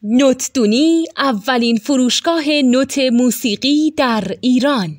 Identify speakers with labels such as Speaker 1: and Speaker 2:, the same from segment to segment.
Speaker 1: نوتدونی اولین فروشگاه نوت موسیقی در ایران.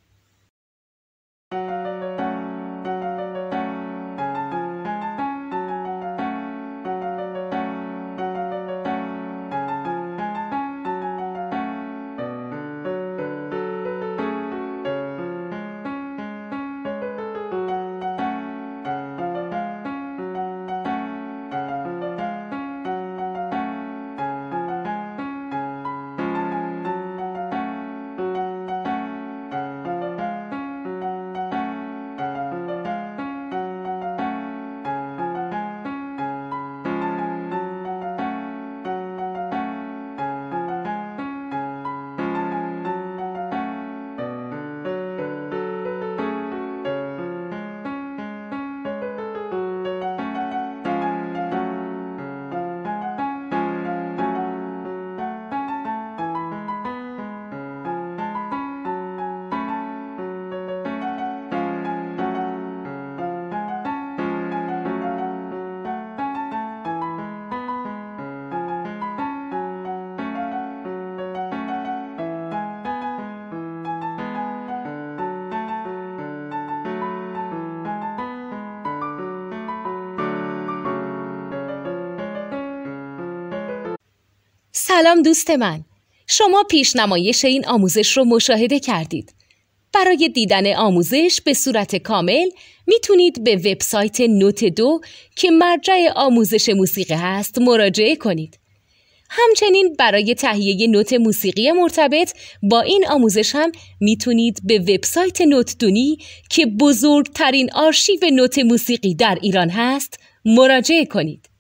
Speaker 1: سلام دوست من، شما پیشنمایش این آموزش رو مشاهده کردید. برای دیدن آموزش به صورت کامل میتونید به وبسایت نوت 2 که مرجع آموزش موسیقی هست مراجعه کنید. همچنین برای تهیه نوت موسیقی مرتبط با این آموزش هم میتونید به وبسایت نوتدونی که بزرگترین آرشیو نوت موسیقی در ایران هست مراجعه کنید.